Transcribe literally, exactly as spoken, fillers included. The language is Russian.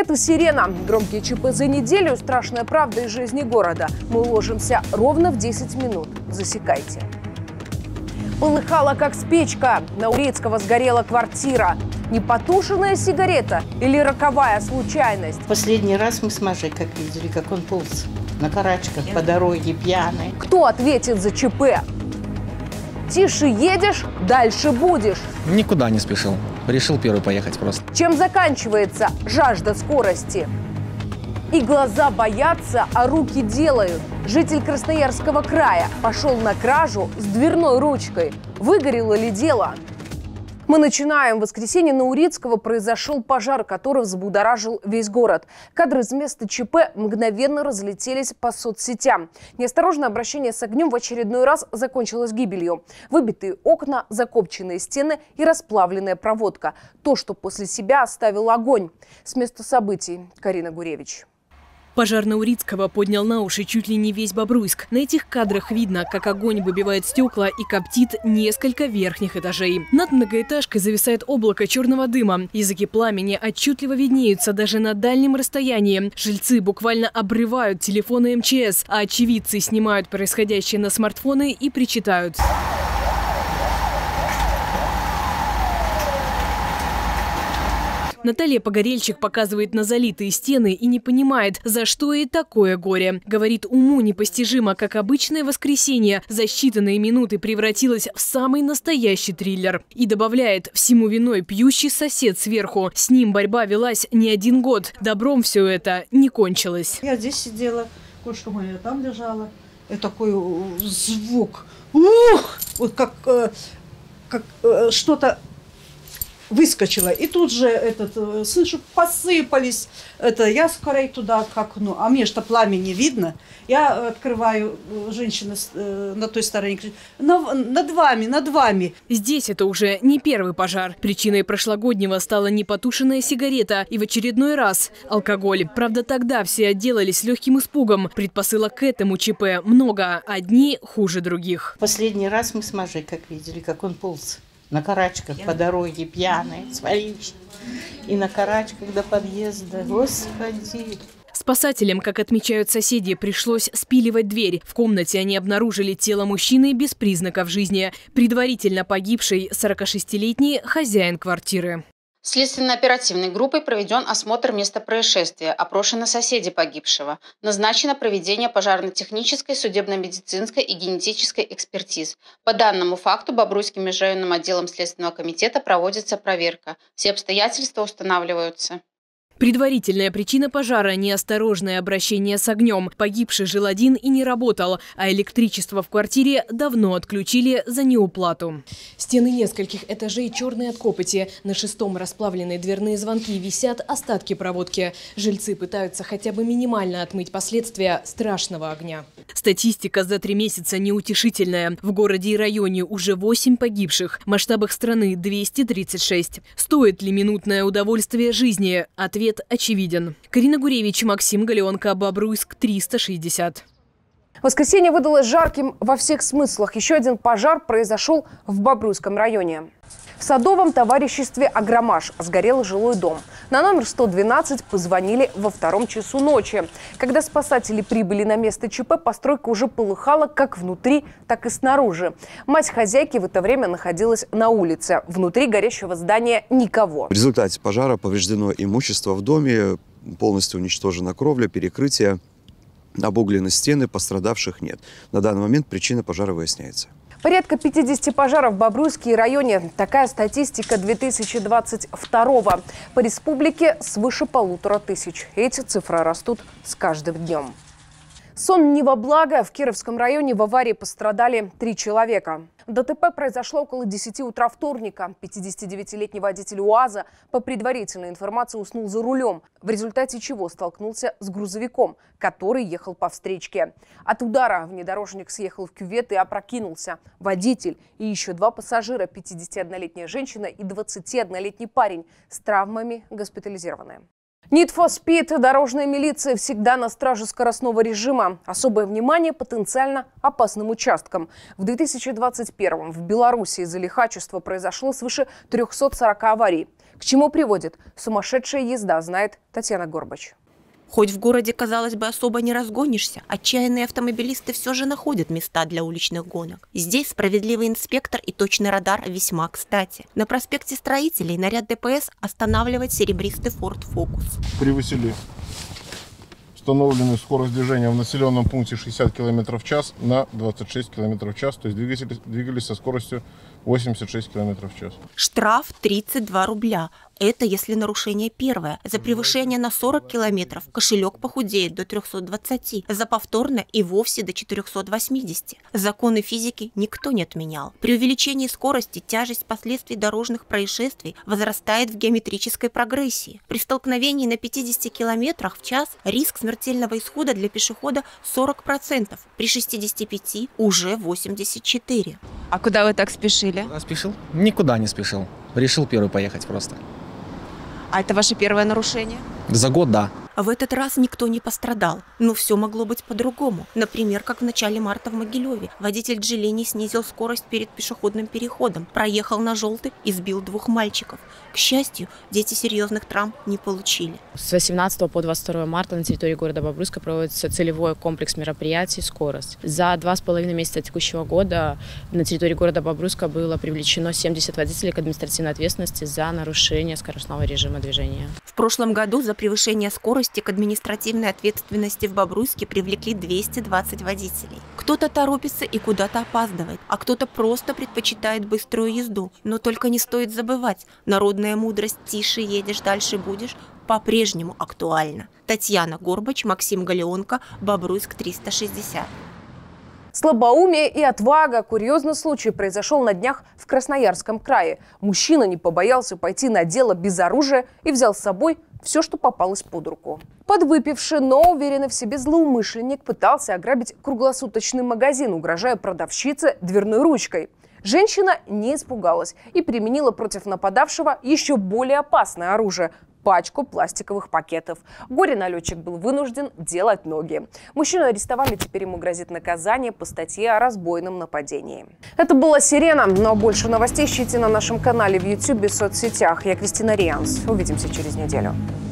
Это «Сирена». Громкие ЧП за неделю. Страшная правда из жизни города. Мы уложимся ровно в десять минут. Засекайте. Полыхала, как спичка. На Урицкого сгорела квартира. Непотушенная сигарета или роковая случайность? Последний раз мы с Машей как видели, как он полз на карачках по дороге пьяный. Кто ответит за ЧП? Тише едешь, дальше будешь. Никуда не спешил. Решил первый поехать просто. Чем заканчивается жажда скорости? И глаза боятся, а руки делают. Житель Красноярского края пошел на кражу с дверной ручкой. Выгорело ли дело? Мы начинаем. В воскресенье на Урицкого произошел пожар, который взбудоражил весь город. Кадры с места ЧП мгновенно разлетелись по соцсетям. Неосторожное обращение с огнем в очередной раз закончилось гибелью. Выбитые окна, закопченные стены и расплавленная проводка. То, что после себя оставил огонь. С места событий Карина Гуревич. Пожар на Урицкого поднял на уши чуть ли не весь Бобруйск. На этих кадрах видно, как огонь выбивает стекла и коптит несколько верхних этажей. Над многоэтажкой зависает облако черного дыма. Языки пламени отчетливо виднеются даже на дальнем расстоянии. Жильцы буквально обрывают телефоны эм че эс, а очевидцы снимают происходящее на смартфоны и причитают. Наталья Погорельчик показывает на залитые стены и не понимает, за что ей такое горе. Говорит, уму непостижимо, как обычное воскресенье за считанные минуты превратилось в самый настоящий триллер. И добавляет, всему виной пьющий сосед сверху. С ним борьба велась не один год. Добром все это не кончилось. Я здесь сидела, кошка моя там лежала. И такой звук. Ух! Вот как, как что-то выскочила. И тут же этот, слышу, посыпались. Это я скорее туда к окну. А мне что пламя не видно. Я открываю, женщина на той стороне кричит: над вами, над вами. Здесь это уже не первый пожар. Причиной прошлогоднего стала непотушенная сигарета и в очередной раз алкоголь. Правда, тогда все отделались легким испугом. Предпосылок к этому ЧП много. Одни хуже других. Последний раз мы с Машей как видели, как он полз на карачках по дороге пьяный, сваливший. И на карачках до подъезда. Господи! Спасателям, как отмечают соседи, пришлось спиливать дверь. В комнате они обнаружили тело мужчины без признаков жизни. Предварительно погибший сорокашестилетний хозяин квартиры. Следственно-оперативной группой проведен осмотр места происшествия, опрошены соседи погибшего. Назначено проведение пожарно-технической, судебно-медицинской и генетической экспертиз. По данному факту Бобруйским межрайонным отделом Следственного комитета проводится проверка. Все обстоятельства устанавливаются. Предварительная причина пожара – неосторожное обращение с огнем. Погибший жил один и не работал, а электричество в квартире давно отключили за неуплату. Стены нескольких этажей черные от копоти. На шестом расплавленные дверные звонки, висят остатки проводки. Жильцы пытаются хотя бы минимально отмыть последствия страшного огня. Статистика за три месяца неутешительная. В городе и районе уже восемь погибших. В масштабах страны двести тридцать шесть. Стоит ли минутное удовольствие жизни? Ответ очевиден. Карина Гуревич, Максим Галеонко, Бобруйск, триста шестьдесят. Воскресенье выдалось жарким во всех смыслах. Еще один пожар произошел в Бобруйском районе. В Садовом товариществе «Агромаш» сгорел жилой дом. На номер сто двенадцать позвонили во втором часу ночи. Когда спасатели прибыли на место ЧП, постройка уже полыхала как внутри, так и снаружи. Мать хозяйки в это время находилась на улице. Внутри горящего здания никого. В результате пожара повреждено имущество в доме, полностью уничтожена кровля, перекрытие, обуглены стены, пострадавших нет. На данный момент причина пожара выясняется. Порядка пятидесяти пожаров в Бобруйске и районе. Такая статистика две тысячи двадцать второго. По республике свыше полутора тысяч. Эти цифры растут с каждым днем. Сон не во благо. В Кировском районе в аварии пострадали три человека. ДТП произошло около десяти утра вторника. пятидесятидевятилетний водитель УАЗа по предварительной информации уснул за рулем, в результате чего столкнулся с грузовиком, который ехал по встречке. От удара внедорожник съехал в кювет и опрокинулся. Водитель и еще два пассажира, пятидесятиоднолетняя женщина и двадцатиоднолетний парень, с травмами госпитализированы. Need for Speed. Дорожная милиция всегда на страже скоростного режима. Особое внимание потенциально опасным участкам. В две тысячи двадцать первом в Беларуси из-за лихачества произошло свыше трёхсот сорока аварий. К чему приводит сумасшедшая езда, знает Татьяна Горбач. Хоть в городе, казалось бы, особо не разгонишься, отчаянные автомобилисты все же находят места для уличных гонок. Здесь справедливый инспектор и точный радар весьма кстати. На проспекте Строителей наряд ДПС останавливает серебристый Ford Focus. Превысили установленную скорость движения в населенном пункте шестьдесят километров в час на двадцать шесть километров в час, то есть двигались, двигались со скоростью восемьдесят шесть километров в час. Штраф тридцать два рубля. Это если нарушение первое. За превышение на сорок километров кошелек похудеет до трёхсот двадцати. За повторное и вовсе до четырёхсот восьмидесяти. Законы физики никто не отменял. При увеличении скорости тяжесть последствий дорожных происшествий возрастает в геометрической прогрессии. При столкновении на пятидесяти километрах в час риск смертельного исхода для пешехода сорок процентов. При шестидесяти пяти уже восемьдесят четыре процента. А куда вы так спешили? Куда спешил? Никуда не спешил. Решил первый поехать просто. А это ваше первое нарушение? За год, да. В этот раз никто не пострадал, но все могло быть по-другому. Например, как в начале марта в Могилеве. Водитель «Джелени» снизил скорость перед пешеходным переходом, проехал на желтый и сбил двух мальчиков. К счастью, дети серьезных травм не получили. С восемнадцатого по двадцать второе марта на территории города Бобруйска проводится целевой комплекс мероприятий «Скорость». За два с половиной месяца текущего года на территории города Бобруйска было привлечено семьдесят водителей к административной ответственности за нарушение скоростного режима движения. В прошлом году за превышение скорости к административной ответственности в Бобруйске привлекли двести двадцать водителей. Кто-то торопится и куда-то опаздывает, а кто-то просто предпочитает быструю езду. Но только не стоит забывать, народная мудрость «тише едешь, дальше будешь» по-прежнему актуальна. Татьяна Горбач, Максим Галеонко, Бобруйск триста шестьдесят. Слабоумие и отвага. Курьезный случай произошел на днях в Красноярском крае. Мужчина не побоялся пойти на дело без оружия и взял с собой все, что попалось под руку. Подвыпивший, но уверенный в себе злоумышленник пытался ограбить круглосуточный магазин, угрожая продавщице дверной ручкой. Женщина не испугалась и применила против нападавшего еще более опасное оружие – пачку пластиковых пакетов. Горе-налетчик был вынужден делать ноги. Мужчину арестовали, теперь ему грозит наказание по статье о разбойном нападении. Это была «Сирена», но больше новостей ищите на нашем канале в YouTube и соцсетях. Я Кристина Рианс. Увидимся через неделю.